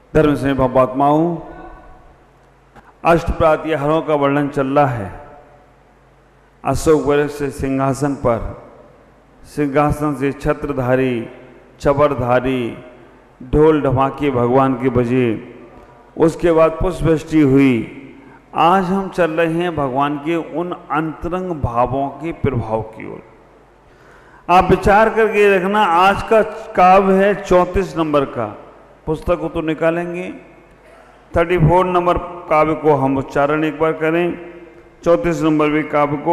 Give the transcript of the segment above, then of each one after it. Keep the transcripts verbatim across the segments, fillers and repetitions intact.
धर्म से भावात्माओं, अष्ट प्रातिहारों का वर्णन चल रहा है। अशोक वृक्ष से सिंहासन पर, सिंहासन से छत्रधारी, चबरधारी, ढोल ढमाके भगवान के बजे, उसके बाद पुष्पवृष्टि हुई। आज हम चल रहे हैं भगवान के उन अंतरंग भावों के प्रभाव की ओर। आप विचार करके रखना, आज का काव्य है चौंतीस नंबर का, पुस्तक को तो निकालेंगे। चौंतीस नंबर काव्य को हम उच्चारण एक बार करें। चौंतीस नंबर भी काव्य को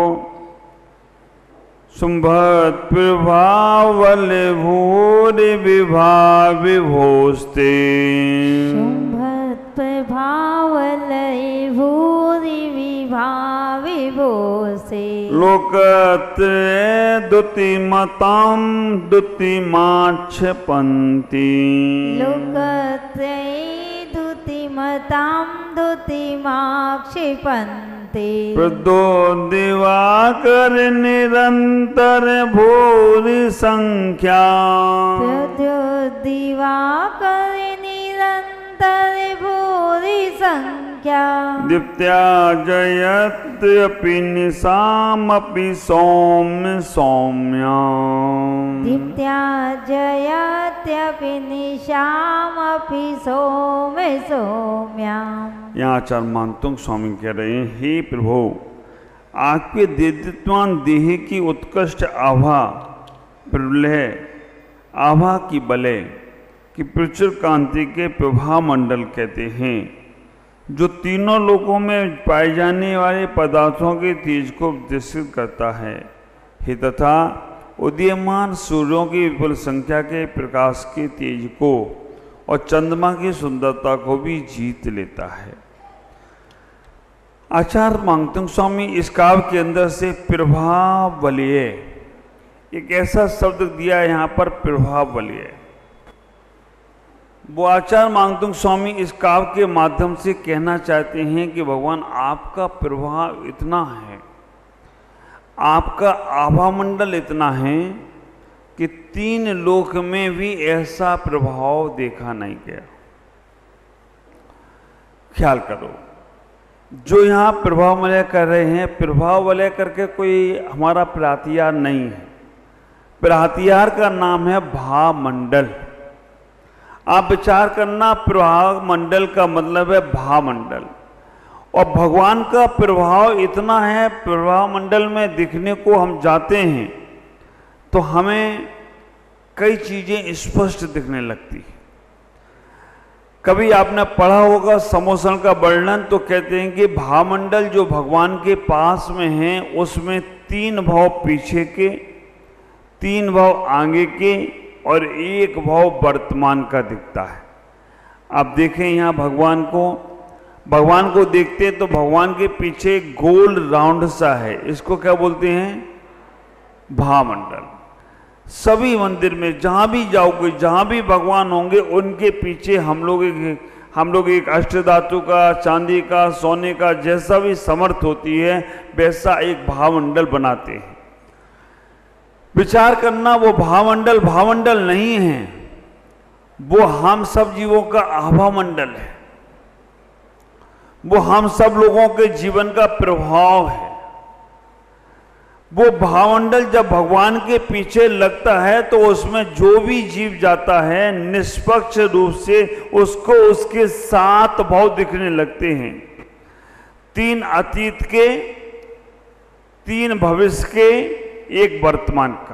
शुंभत प्रभावल भूरि विभा विभोस्ते, शुंभत प्रभावल भूरि विभा विभोस्ते, लोकत्रय द्युतिमतां द्युतिमाक्षपन्ति, लोकत्रय द्युतिमतां द्युतिमाक्षिपन्ति, प्रदो दिवाकर निरंतर भूरि संख्या, प्रदो दिवाकर निरंतर भूरि संख्या, दीप्त्या जयत्यपि निशामपि सौम्य सौम्या, दीप्त्या जयत्यपि निशामपि सौम्य सौम्या। यहाँ आचार्य मानतुंग स्वामी कह रहे हैं, हे प्रभु, आपके दिव्यमान देह की उत्कृष्ट आभा प्रलय आभा की बलय की प्रचुर कांति के प्रभा मंडल कहते हैं, जो तीनों लोकों में पाए जाने वाले पदार्थों के तेज को विकसित करता है। हे तथा उदीयमान सूर्यों की विपुल संख्या के प्रकाश के तेज को और चंद्रमा की सुंदरता को भी जीत लेता है। आचार्य मांगतुंग स्वामी इस काव्य के अंदर से प्रभावलय, एक ऐसा शब्द दिया है यहाँ पर, प्रभावलय। वो आचार्य मांगतुंग स्वामी इस काव्य के माध्यम से कहना चाहते हैं कि भगवान आपका प्रभाव इतना है, आपका आभामंडल इतना है कि तीन लोक में भी ऐसा प्रभाव देखा नहीं गया। ख्याल करो, जो यहाँ प्रभाव वलय कर रहे हैं, प्रभाव वलय करके कोई हमारा प्रातिहार नहीं है। प्रातिहार का नाम है भावमंडल। आप विचार करना, प्रभाव मंडल का मतलब है भावमंडल, और भगवान का प्रभाव इतना है, प्रभाव मंडल में दिखने को हम जाते हैं तो हमें कई चीजें स्पष्ट दिखने लगती हैं। कभी आपने पढ़ा होगा समोसन का वर्णन, तो कहते हैं कि भावमंडल जो भगवान के पास में है, उसमें तीन भाव पीछे के, तीन भाव आगे के और एक भाव वर्तमान का दिखता है। आप देखें यहाँ भगवान को, भगवान को देखते हैं तो भगवान के पीछे एक गोल राउंड सा है, इसको क्या बोलते हैं? भावमंडल। सभी मंदिर में जहाँ भी जाओगे, जहाँ भी भगवान होंगे, उनके पीछे हम लोग एक हम लोग एक अष्टधातु का, चांदी का, सोने का, जैसा भी समर्थ होती है वैसा एक भावमंडल बनाते हैं। विचार करना, वो भावमंडल भावमंडल नहीं है, वो हम सब जीवों का आभामंडल है, वो हम सब लोगों के जीवन का प्रभाव है। वो भावमंडल जब भगवान के पीछे लगता है तो उसमें जो भी जीव जाता है, निष्पक्ष रूप से उसको उसके सात भाव दिखने लगते हैं। तीन अतीत के, तीन भविष्य के, एक वर्तमान का।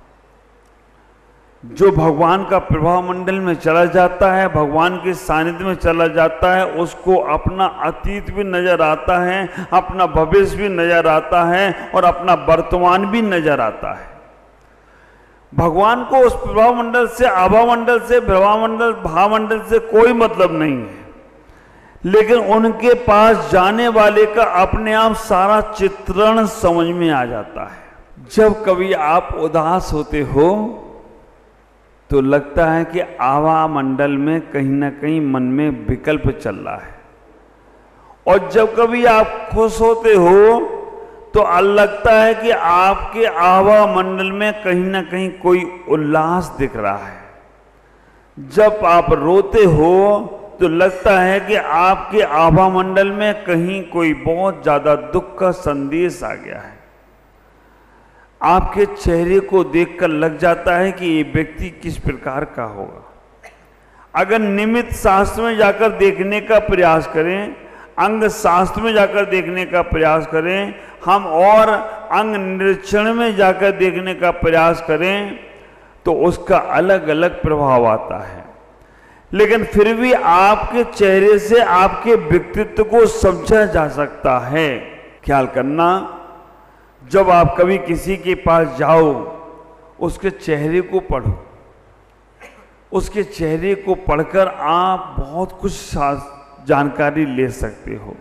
जो भगवान का प्रभाव मंडल में चला जाता है, भगवान के सानिध्य में चला जाता है, उसको अपना अतीत भी नजर आता है, अपना भविष्य भी नजर आता है और अपना वर्तमान भी नजर आता है। भगवान को उस प्रभाव मंडल से, आभा मंडल से, प्रभाव मंडल, भाव मंडल से कोई मतलब नहीं है, लेकिन उनके पास जाने वाले का अपने आप सारा चित्रण समझ में आ जाता है। जब कभी आप उदास होते हो तो लगता है कि आभा मंडल में कहीं ना कहीं मन में विकल्प चल रहा है, और जब कभी आप खुश होते हो तो लगता है कि आपके आभा मंडल में कहीं ना कहीं कोई उल्लास दिख रहा है। जब आप रोते हो तो लगता है कि आपके आभा मंडल में कहीं कोई बहुत ज्यादा दुख का संदेश आ गया है। आपके चेहरे को देखकर लग जाता है कि ये व्यक्ति किस प्रकार का होगा। अगर निमित्त शास्त्र में जाकर देखने का प्रयास करें, अंग शास्त्र में जाकर देखने का प्रयास करें, हम और अंग निरीक्षण में जाकर देखने का प्रयास करें, तो उसका अलग अलग प्रभाव आता है। लेकिन फिर भी आपके चेहरे से आपके व्यक्तित्व को समझा जा सकता है। ख्याल करना, जब आप कभी किसी के पास जाओ, उसके चेहरे को पढ़ो, उसके चेहरे को पढ़कर आप बहुत कुछ जानकारी ले सकते हो।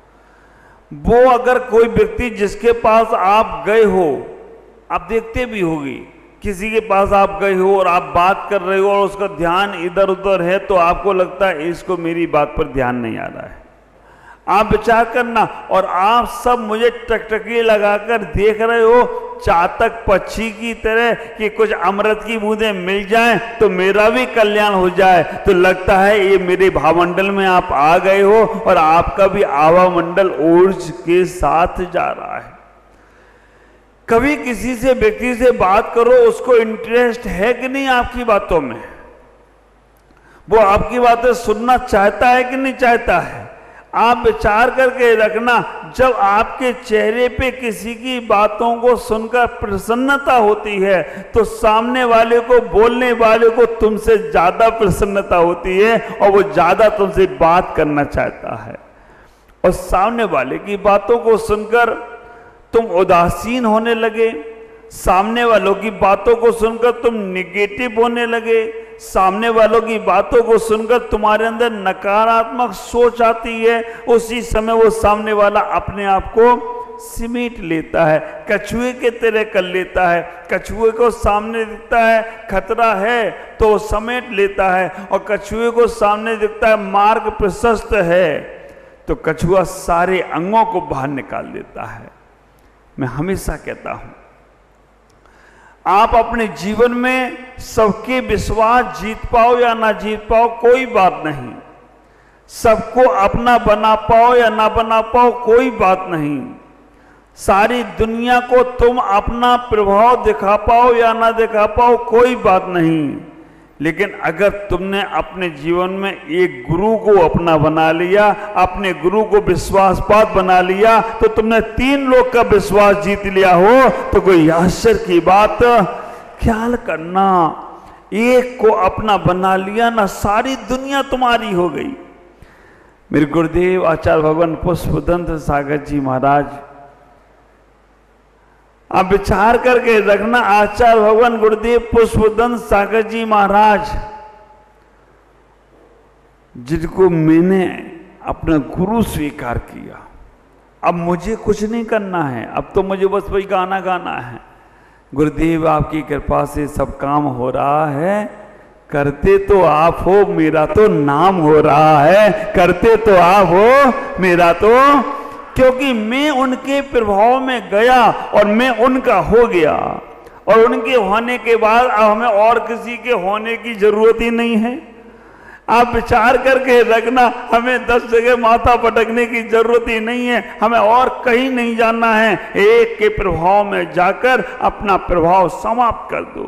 वो अगर कोई व्यक्ति जिसके पास आप गए हो, आप देखते भी होगी, किसी के पास आप गए हो और आप बात कर रहे हो और उसका ध्यान इधर उधर है, तो आपको लगता है इसको मेरी बात पर ध्यान नहीं आ रहा है। आप विचार करना, और आप सब मुझे टकटकी लगाकर देख रहे हो चातक पक्षी की तरह कि कुछ अमृत की बूंदें मिल जाएं तो मेरा भी कल्याण हो जाए। तो लगता है ये मेरे भावमंडल में आप आ गए हो और आपका भी आवा मंडल ऊर्ज के साथ जा रहा है। कभी किसी से व्यक्ति से बात करो, उसको इंटरेस्ट है कि नहीं आपकी बातों में, वो आपकी बातें सुनना चाहता है कि नहीं चाहता है। आप विचार करके रखना, जब आपके चेहरे पे किसी की बातों को सुनकर प्रसन्नता होती है, तो सामने वाले को, बोलने वाले को तुमसे ज्यादा प्रसन्नता होती है और वो ज्यादा तुमसे बात करना चाहता है। और सामने वाले की बातों को सुनकर तुम उदासीन होने लगे, सामने वालों की बातों को सुनकर तुम निगेटिव होने लगे, सामने वालों की बातों को सुनकर तुम्हारे अंदर नकारात्मक सोच आती है, उसी समय वो सामने वाला अपने आप को सिमेट लेता है, कछुए के तरह कर लेता है। कछुए को सामने दिखता है खतरा है तो वो समेट लेता है, और कछुए को सामने दिखता है मार्ग प्रशस्त है तो कछुआ सारे अंगों को बाहर निकाल देता है। मैं हमेशा कहता हूं, आप अपने जीवन में सबके विश्वास जीत पाओ या ना जीत पाओ कोई बात नहीं, सबको अपना बना पाओ या ना बना पाओ कोई बात नहीं, सारी दुनिया को तुम अपना प्रभाव दिखा पाओ या ना दिखा पाओ कोई बात नहीं, लेकिन अगर तुमने अपने जीवन में एक गुरु को अपना बना लिया, अपने गुरु को विश्वासपात बना लिया, तो तुमने तीन लोग का विश्वास जीत लिया हो तो कोई आश्चर्य की बात। ख्याल करना, एक को अपना बना लिया ना, सारी दुनिया तुम्हारी हो गई। मेरे गुरुदेव आचार्य भगवान पुष्पदंत सागर जी महाराज, आप विचार करके रखना, आचार्य भगवान गुरुदेव पुष्पदंत सागर जी महाराज, जिनको मैंने अपना गुरु स्वीकार किया, अब मुझे कुछ नहीं करना है, अब तो मुझे बस वही गाना गाना है। गुरुदेव आपकी कृपा से सब काम हो रहा है, करते तो आप हो, मेरा तो नाम हो रहा है, करते तो आप हो, मेरा तो, क्योंकि मैं उनके प्रभाव में गया और मैं उनका हो गया, और उनके होने के बाद अब हमें और किसी के होने की जरूरत ही नहीं है। आप विचार करके रखना, हमें दस जगह माथा पटकने की जरूरत ही नहीं है, हमें और कहीं नहीं जाना है, एक के प्रभाव में जाकर अपना प्रभाव समाप्त कर दो।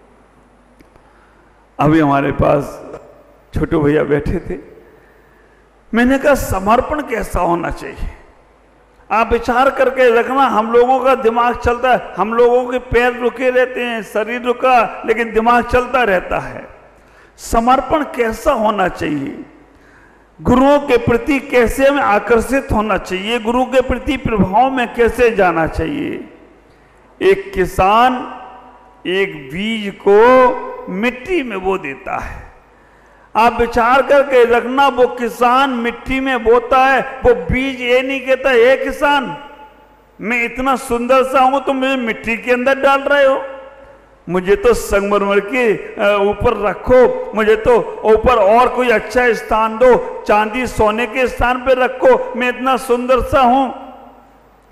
अभी हमारे पास छोटू भैया बैठे थे, मैंने कहा समर्पण कैसा होना चाहिए। आप विचार करके रखना, हम लोगों का दिमाग चलता है, हम लोगों के पैर रुके रहते हैं, शरीर रुका, लेकिन दिमाग चलता रहता है। समर्पण कैसा होना चाहिए, गुरुओं के प्रति कैसे हमें आकर्षित होना चाहिए, गुरु के प्रति प्रभाव में कैसे जाना चाहिए। एक किसान एक बीज को मिट्टी में बो देता है, आप विचार करके रखना, वो किसान मिट्टी में बोता है, वो बीज ये नहीं कहता हे किसान मैं इतना सुंदर सा हूं तुम मुझे मिट्टी के अंदर डाल रहे हो, मुझे तो संगमरमर के ऊपर रखो, मुझे तो ऊपर और कोई अच्छा स्थान दो, चांदी सोने के स्थान पे रखो, मैं इतना सुंदर सा हूं।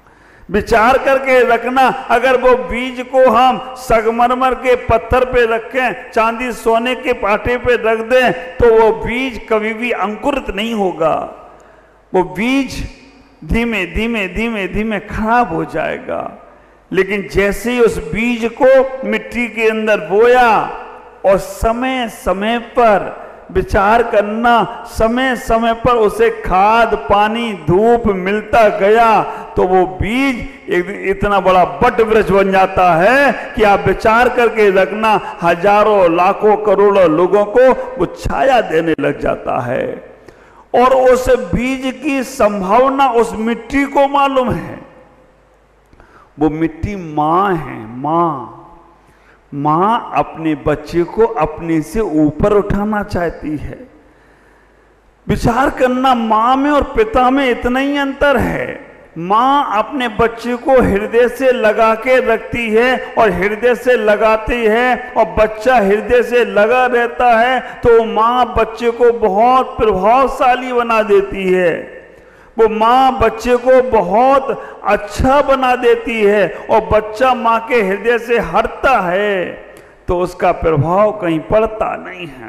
विचार करके रखना, अगर वो बीज को हम संगमरमर के पत्थर पे रखें, चांदी सोने के पाटे पे रख दें, तो वो बीज कभी भी अंकुरित नहीं होगा। वो बीज धीमे धीमे धीमे धीमे खराब हो जाएगा। लेकिन जैसे ही उस बीज को मिट्टी के अंदर बोया और समय समय पर विचार करना, समय समय पर उसे खाद पानी धूप मिलता गया, तो वो बीज एक इतना बड़ा बट वृक्ष बन जाता है कि आप विचार करके रखना, हजारों लाखों करोड़ों लोगों को वो छाया देने लग जाता है। और उस बीज की संभावना उस मिट्टी को मालूम है। वो मिट्टी मां है। मां मां अपने बच्चे को अपने से ऊपर उठाना चाहती है। विचार करना, मां में और पिता में इतना ही अंतर है। मां अपने बच्चे को हृदय से लगा के रखती है और हृदय से लगाती है और बच्चा हृदय से लगा रहता है, तो मां बच्चे को बहुत प्रभावशाली बना देती है। वो माँ बच्चे को बहुत अच्छा बना देती है और बच्चा माँ के हृदय से हटता है तो उसका प्रभाव कहीं पड़ता नहीं है।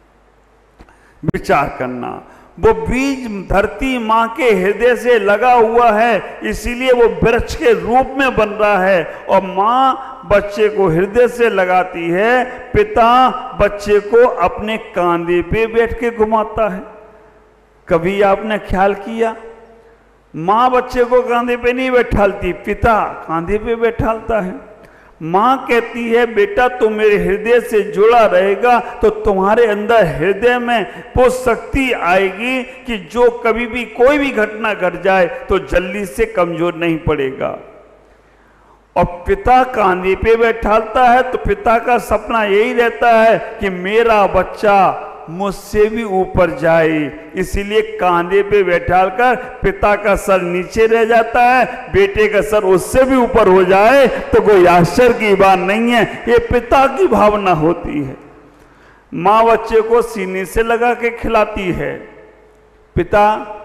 विचार करना, वो बीज धरती माँ के हृदय से लगा हुआ है, इसीलिए वो वृक्ष के रूप में बन रहा है और माँ बच्चे को हृदय से लगाती है। पिता बच्चे को अपने कांधे पे बैठ के घुमाता है। कभी आपने ख्याल किया, माँ बच्चे को कांधे पे नहीं बैठालती, पिता कांधे पे बैठालता है। माँ कहती है बेटा तुम मेरे हृदय से जुड़ा रहेगा तो तुम्हारे अंदर हृदय में वो शक्ति आएगी कि जो कभी भी कोई भी घटना घट जाए तो जल्दी से कमजोर नहीं पड़ेगा। और पिता कांधे पे बैठालता है तो पिता का सपना यही रहता है कि मेरा बच्चा मुझसे भी ऊपर जाए, इसीलिए कांधे पे बैठालकर पिता का सर नीचे रह जाता है, बेटे का सर उससे भी ऊपर हो जाए तो कोई आश्चर्य की बात नहीं है। ये पिता की भावना होती है। माँ बच्चे को सीने से लगा के खिलाती है, पिता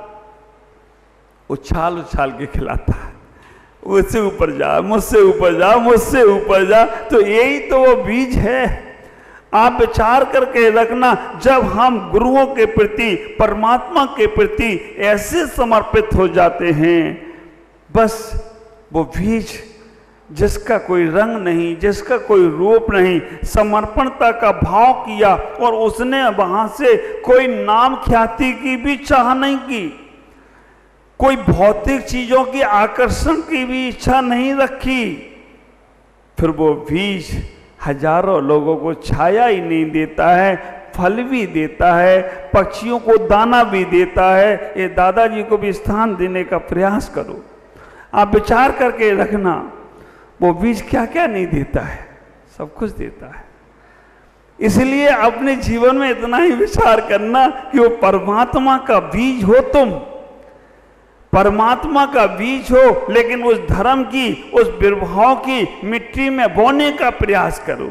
उछाल उछाल के खिलाता है, मुझसे ऊपर जा मुझसे ऊपर जा मुझसे ऊपर जा। तो यही तो वो बीज है। आप विचार करके रखना, जब हम गुरुओं के प्रति परमात्मा के प्रति ऐसे समर्पित हो जाते हैं, बस वो बीज जिसका कोई रंग नहीं, जिसका कोई रूप नहीं, समर्पणता का भाव किया और उसने वहां से कोई नाम ख्याति की भी चाह नहीं की, कोई भौतिक चीजों की आकर्षण की भी इच्छा नहीं रखी, फिर वो बीज हजारों लोगों को छाया ही नहीं देता है, फल भी देता है, पक्षियों को दाना भी देता है। ये दादाजी को भी स्थान देने का प्रयास करो। आप विचार करके रखना, वो बीज क्या क्या नहीं देता है, सब कुछ देता है। इसलिए अपने जीवन में इतना ही विचार करना कि वो परमात्मा का बीज हो, तुम परमात्मा का बीज हो, लेकिन उस धर्म की, उस विर्भाव की मिट्टी में बोने का प्रयास करो।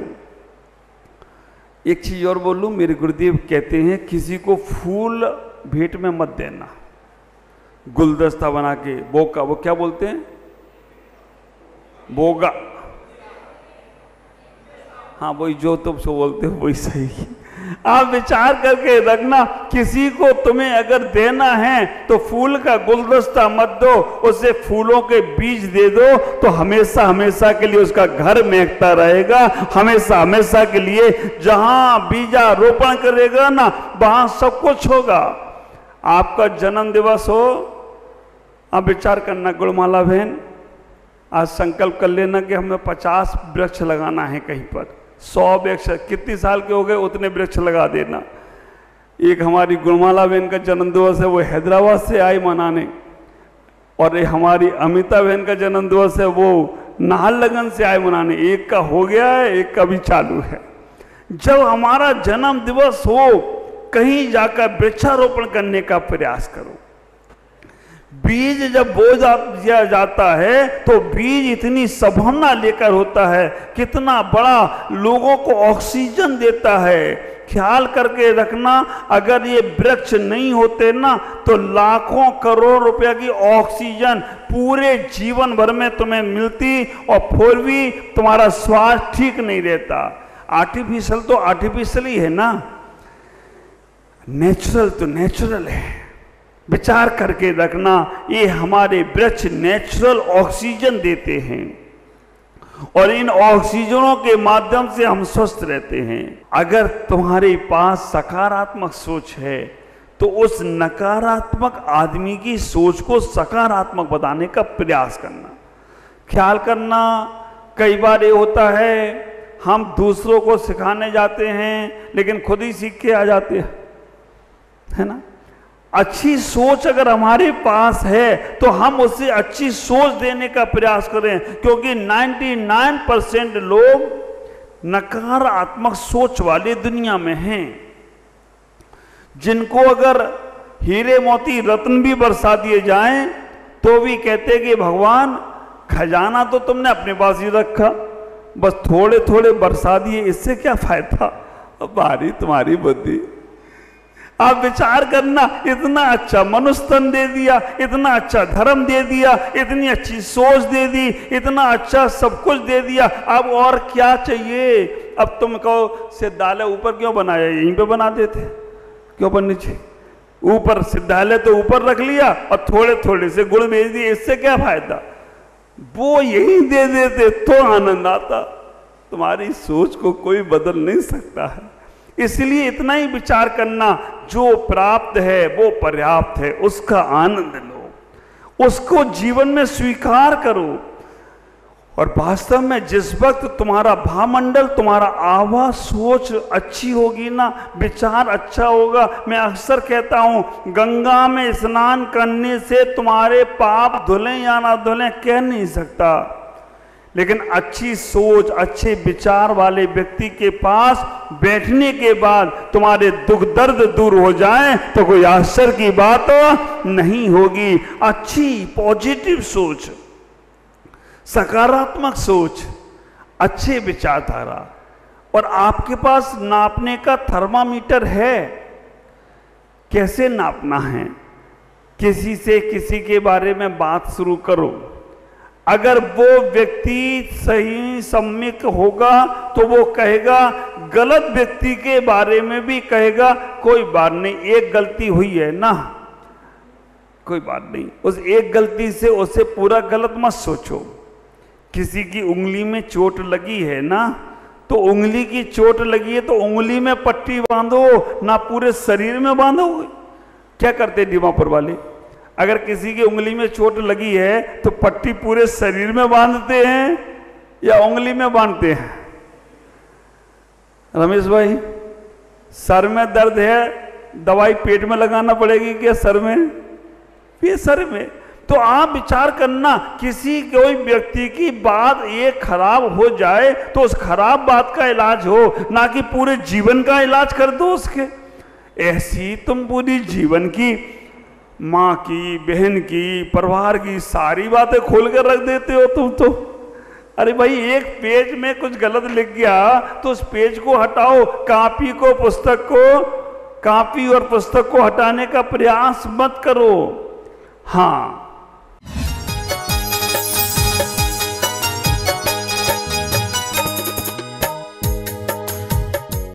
एक चीज और बोलूं, मेरे गुरुदेव कहते हैं किसी को फूल भेंट में मत देना, गुलदस्ता बना के, बोका, वो क्या बोलते हैं, बोगा, हाँ वही जो तुम सो बोलते हो वही सही है। आप विचार करके रखना, किसी को तुम्हें अगर देना है तो फूल का गुलदस्ता मत दो, उसे फूलों के बीज दे दो, तो हमेशा हमेशा के लिए उसका घर महकता रहेगा। हमेशा हमेशा के लिए जहां बीजा रोपण करेगा ना, वहां सब कुछ होगा। आपका जन्म दिवस हो, आप विचार करना, गुणमाला बहन आज संकल्प कर लेना कि हमें पचास वृक्ष लगाना है कहीं पर, सौ वृक्ष, कितनी साल के हो गए उतने वृक्ष लगा देना। एक हमारी गुणमाला बहन का जन्म दिवस है, वो हैदराबाद से आई मनाने, और एक हमारी अमिता बहन का जन्म दिवस है, वो नाहरलगुन से आए मनाने। एक का हो गया है, एक का भी चालू है। जब हमारा जन्म दिवस हो, कहीं जाकर वृक्षारोपण करने का प्रयास करो। बीज जब बो दिया जाता है तो बीज इतनी संभावना लेकर होता है, कितना बड़ा लोगों को ऑक्सीजन देता है, ख्याल करके रखना, अगर ये वृक्ष नहीं होते ना तो लाखों करोड़ रुपए की ऑक्सीजन पूरे जीवन भर में तुम्हें मिलती और फिर भी तुम्हारा स्वास्थ्य ठीक नहीं रहता। आर्टिफिशियल तो आर्टिफिशियल ही है ना, नेचुरल तो नेचुरल है। विचार करके रखना, ये हमारे वृक्ष नेचुरल ऑक्सीजन देते हैं और इन ऑक्सीजनों के माध्यम से हम स्वस्थ रहते हैं। अगर तुम्हारे पास सकारात्मक सोच है तो उस नकारात्मक आदमी की सोच को सकारात्मक बनाने का प्रयास करना। ख्याल करना, कई बार ये होता है हम दूसरों को सिखाने जाते हैं लेकिन खुद ही सीख के आ जाते हैं, है ना। अच्छी सोच अगर हमारे पास है तो हम उससे अच्छी सोच देने का प्रयास करें, क्योंकि निन्यानवे परसेंट लोग नकारात्मक सोच वाले दुनिया में हैं, जिनको अगर हीरे मोती रत्न भी बरसा दिए जाएं तो भी कहते कि भगवान खजाना तो तुमने अपने पास ही रखा, बस थोड़े थोड़े बरसा दिए, इससे क्या फायदा। अब भारी तुम्हारी बुद्धि। आप विचार करना, इतना अच्छा मनुष्य तन दे दिया, इतना अच्छा धर्म दे दिया, इतनी अच्छी सोच दे दी, इतना अच्छा सब कुछ दे दिया, अब और क्या चाहिए। अब तुम कहो सिद्धालय ऊपर क्यों बनाया, यहीं पे बना देते, क्यों ऊपर नीचे। ऊपर सिद्धालय तो ऊपर रख लिया और थोड़े थोड़े से गुड़ भेज दिए, इससे क्या फायदा। वो यही दे देते तो आनंद आता। तुम्हारी सोच को कोई बदल नहीं सकता है, इसलिए इतना ही विचार करना, जो प्राप्त है वो पर्याप्त है, उसका आनंद लो, उसको जीवन में स्वीकार करो। और वास्तव में जिस वक्त तुम्हारा भावमंडल, तुम्हारा आवाज, सोच अच्छी होगी ना, विचार अच्छा होगा। मैं अक्सर कहता हूं, गंगा में स्नान करने से तुम्हारे पाप धुलें या ना धुलें कह नहीं सकता, लेकिन अच्छी सोच, अच्छे विचार वाले व्यक्ति के पास बैठने के बाद तुम्हारे दुख दर्द दूर हो जाएं तो कोई आश्चर्य की बात नहीं होगी। अच्छी पॉजिटिव सोच, सकारात्मक सोच, अच्छे विचारधारा। और आपके पास नापने का थर्मामीटर है, कैसे नापना है। किसी से किसी के बारे में बात शुरू करो, अगर वो व्यक्ति सही सम्यक होगा तो वो कहेगा, गलत व्यक्ति के बारे में भी कहेगा कोई बात नहीं, एक गलती हुई है ना, कोई बात नहीं, उस एक गलती से उसे पूरा गलत मत सोचो। किसी की उंगली में चोट लगी है ना, तो उंगली की चोट लगी है तो उंगली में पट्टी बांधो ना, पूरे शरीर में बांधो। क्या करते दीमापुर वाले, अगर किसी की उंगली में चोट लगी है तो पट्टी पूरे शरीर में बांधते हैं या उंगली में बांधते हैं। रमेश भाई, सर में दर्द है, दवाई पेट में लगाना पड़ेगी क्या सर में, ये सर में। तो आप विचार करना, किसी कोई व्यक्ति की बात ये खराब हो जाए तो उस खराब बात का इलाज हो, ना कि पूरे जीवन का इलाज कर दो उसके। ऐसी तुम पूरी जीवन की, माँ की, बहन की, परिवार की सारी बातें खोल कर रख देते हो तुम तो। अरे भाई, एक पेज में कुछ गलत लिख गया तो उस पेज को हटाओ, कॉपी को, पुस्तक को, कॉपी और पुस्तक को हटाने का प्रयास मत करो। हाँ,